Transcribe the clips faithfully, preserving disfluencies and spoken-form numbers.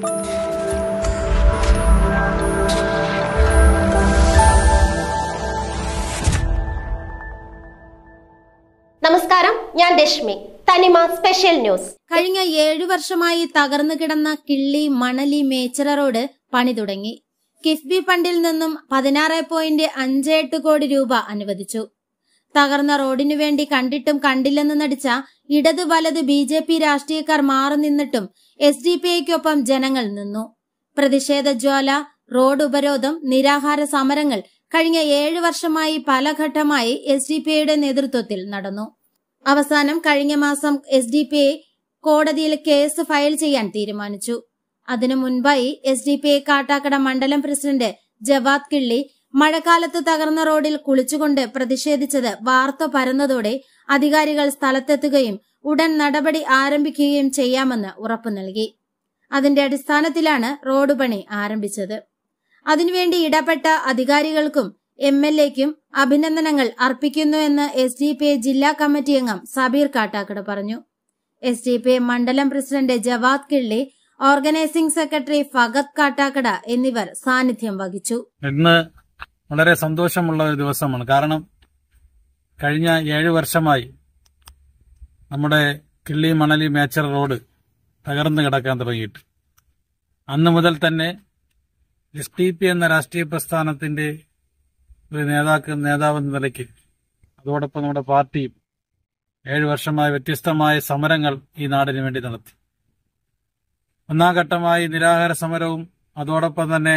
നമസ്കാരം, ഞാൻ രശ്മി. തനിമ സ്പെഷ്യൽ ന്യൂസ്. കഴിഞ്ഞ ഏഴു വർഷമായി തകർന്നു കിടന്ന കിള്ളി മണലി മേച്ചറ റോഡ് പണി തുടങ്ങി. കിഫ്ബി ഫണ്ടിൽ നിന്നും പതിനാറ് പോയിന്റ് അഞ്ച് എട്ട് കോടി രൂപ അനുവദിച്ചു. തകർന്ന റോഡിനു വേണ്ടി കണ്ടിട്ടും കണ്ടില്ലെന്ന് നടിച്ച ഇടത് വലത് ബി ജെ പി രാഷ്ട്രീയക്കാർ മാറി നിന്നിട്ടും എസ് ഡി പി ഐക്കൊപ്പം ജനങ്ങൾ നിന്നു. പ്രതിഷേധ ജ്വാല, റോഡ് ഉപരോധം, നിരാഹാര സമരങ്ങൾ കഴിഞ്ഞ ഏഴു വർഷമായി പല ഘട്ടമായി എസ് ഡി പി ഐയുടെ നേതൃത്വത്തിൽ നടന്നു. അവസാനം കഴിഞ്ഞ മാസം എസ് ഡി പി ഐ കോടതിയിൽ കേസ് ഫയൽ ചെയ്യാൻ തീരുമാനിച്ചു. അതിനു മുൻപായി S D P I Kattakkada മണ്ഡലം പ്രസിഡന്റ് ജവാദ് കിള്ളി മഴക്കാലത്ത് തകർന്ന റോഡിൽ കുളിച്ചുകൊണ്ട് പ്രതിഷേധിച്ചത് വാർത്ത പരന്നതോടെ അധികാരികൾ സ്ഥലത്തെത്തുകയും ഉടൻ നടപടി ആരംഭിക്കുകയും ചെയ്യാമെന്ന് ഉറപ്പു നൽകി. അതിന്റെ അടിസ്ഥാനത്തിലാണ് റോഡ് പണി ആരംഭിച്ചത്. അതിനുവേണ്ടി ഇടപെട്ട അധികാരികൾക്കും എം എൽ എക്കും അഭിനന്ദനങ്ങൾ അർപ്പിക്കുന്നുവെന്ന് എസ് ഡി പി ഐ ജില്ലാ കമ്മിറ്റി അംഗം സബീർ കാട്ടാക്കട പറഞ്ഞു. എസ് ഡി പി ഐ മണ്ഡലം president Jawad Killi, organising secretary Fahad Kattakkada എന്നിവർ സാന്നിധ്യം വഹിച്ചു. ഇന്ന് വളരെ സന്തോഷമുള്ള ഒരു ദിവസമാണ്. കാരണം കഴിഞ്ഞ ഏഴു വർഷമായി നമ്മുടെ കിള്ളി മണലി മേച്ചർ റോഡ് തകർന്നു കിടക്കാൻ തുടങ്ങിയിട്ട് അന്ന് മുതൽ തന്നെ എസ് ഡി പി എന്ന രാഷ്ട്രീയ പ്രസ്ഥാനത്തിന്റെ ഒരു നേതാക്ക നേതാവെന്ന നിലയ്ക്ക് അതോടൊപ്പം നമ്മുടെ പാർട്ടിയും ഏഴു വർഷമായി വ്യത്യസ്തമായ സമരങ്ങൾ ഈ നാടിന് വേണ്ടി നടത്തി. ഒന്നാം ഘട്ടമായി നിരാഹാര സമരവും അതോടൊപ്പം തന്നെ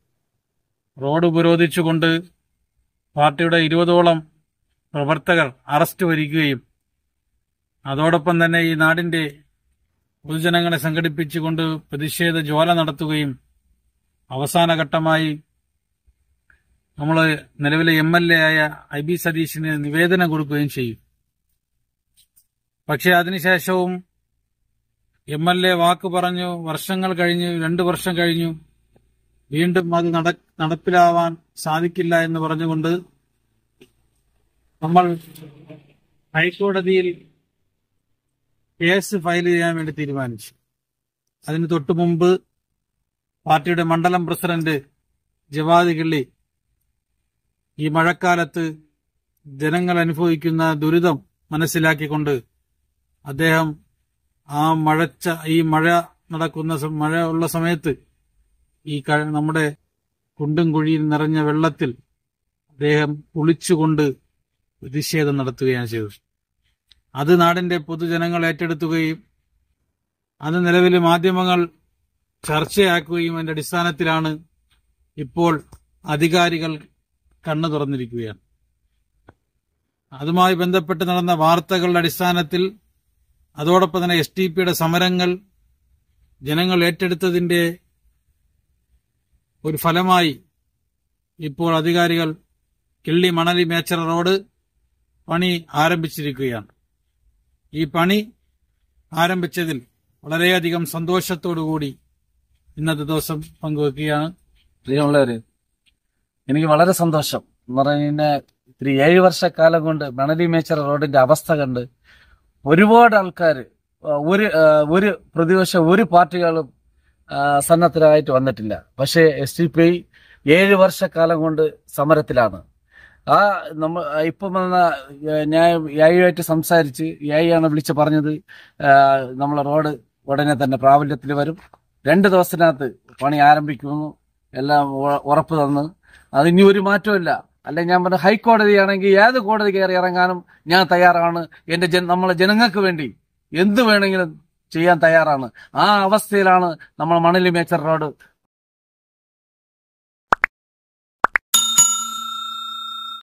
റോഡ് ഉപരോധിച്ചുകൊണ്ട് പാർട്ടിയുടെ ഇരുപതോളം പ്രവർത്തകർ അറസ്റ്റ് വരികയും അതോടൊപ്പം തന്നെ ഈ നാടിന്റെ പൊതുജനങ്ങളെ സംഘടിപ്പിച്ചുകൊണ്ട് പ്രതിഷേധ ജ്വാല നടത്തുകയും അവസാന ഘട്ടമായി നമ്മൾ നിലവിലെ എം എൽ എ ആയ ഐ ബി സതീശിന് നിവേദനം കൊടുക്കുകയും ചെയ്യും. പക്ഷെ അതിനുശേഷവും എം എൽ എ വാക്ക് പറഞ്ഞു, വർഷങ്ങൾ കഴിഞ്ഞു, രണ്ടു വർഷം കഴിഞ്ഞു, വീണ്ടും അത് നടപ്പിലാവാൻ സാധിക്കില്ല എന്ന് പറഞ്ഞുകൊണ്ട് നമ്മൾ ഹൈക്കോടതിയിൽ കേസ് ഫയൽ ചെയ്യാൻ വേണ്ടി തീരുമാനിച്ചു. അതിന് തൊട്ടു മുമ്പ് പാർട്ടിയുടെ മണ്ഡലം പ്രസിഡന്റ് ജവാദ് കിള്ളി ഈ മഴക്കാലത്ത് ജനങ്ങൾ അനുഭവിക്കുന്ന ദുരിതം മനസ്സിലാക്കിക്കൊണ്ട് അദ്ദേഹം ആ മഴച്ച ഈ മഴ നടക്കുന്ന മഴ ഉള്ള സമയത്ത് ഈ നമ്മുടെ കുണ്ടും കുഴിയിൽ നിറഞ്ഞ വെള്ളത്തിൽ അദ്ദേഹം കുളിച്ചുകൊണ്ട് പ്രതിഷേധം നടത്തുകയാണ് ചെയ്തത്. അത് നാടിന്റെ പൊതുജനങ്ങൾ ഏറ്റെടുക്കുകയും അത് നിലവിലെ മാധ്യമങ്ങൾ ചർച്ചയാക്കുകയും അതിന്റെ അടിസ്ഥാനത്തിലാണ് ഇപ്പോൾ അധികാരികൾ കണ്ണു തുറന്നിരിക്കുകയാണ്. അതുമായി ബന്ധപ്പെട്ട് നടന്ന വാർത്തകളുടെ അടിസ്ഥാനത്തിൽ അതോടൊപ്പം തന്നെ എസ് ടി പിയുടെ സമരങ്ങൾ ജനങ്ങൾ ഏറ്റെടുത്തതിന്റെ ഒരു ഫലമായി ഇപ്പോൾ അധികാരികൾ കിള്ളി മണലി മേച്ചറ റോഡ് പണി ആരംഭിച്ചിരിക്കുകയാണ്. ഈ പണി ആരംഭിച്ചതിൽ വളരെയധികം സന്തോഷത്തോടുകൂടി ഇന്നത്തെ ദിവസം പങ്കുവെക്കുകയാണ്. പ്രിയമുള്ളവര്, എനിക്ക് വളരെ സന്തോഷം എന്ന് പറഞ്ഞാൽ ഇത്തിരി ഏഴു വർഷക്കാലം കൊണ്ട് മണലി മേച്ചറ റോഡിന്റെ അവസ്ഥ കണ്ട് ഒരുപാട് ആൾക്കാർ ഒരു ഒരു പ്രതിപക്ഷ ഒരു പാർട്ടികളും സന്നദ്ധരായിട്ട് വന്നിട്ടില്ല. പക്ഷേ എസ് ഡി പി ഐ ഏഴ് വർഷക്കാലം കൊണ്ട് സമരത്തിലാണ്. ആ നമ്മ ഇപ്പം വന്ന ഞാൻ യായിട്ട് സംസാരിച്ച് യായിയാണ് വിളിച്ച് പറഞ്ഞത്, നമ്മളെ റോഡ് ഉടനെ തന്നെ പ്രാബല്യത്തിൽ വരും, രണ്ട് ദിവസത്തിനകത്ത് പണി ആരംഭിക്കുന്നു എല്ലാം ഉറപ്പ് തന്ന്. അതിനി ഒരു മാറ്റമില്ല. അല്ലെ ഞാൻ പറഞ്ഞ ഹൈക്കോടതിയാണെങ്കിൽ ഏത് കോടതി കയറി ഇറങ്ങാനും ഞാൻ തയ്യാറാണ്. എന്റെ ജന നമ്മളെ ജനങ്ങൾക്ക് വേണ്ടി എന്ത് വേണമെങ്കിലും ചെയ്യാൻ തയ്യാറാണ്. ആ അവസ്ഥയിലാണ് നമ്മൾ മണലി മേച്ചർ റോഡ്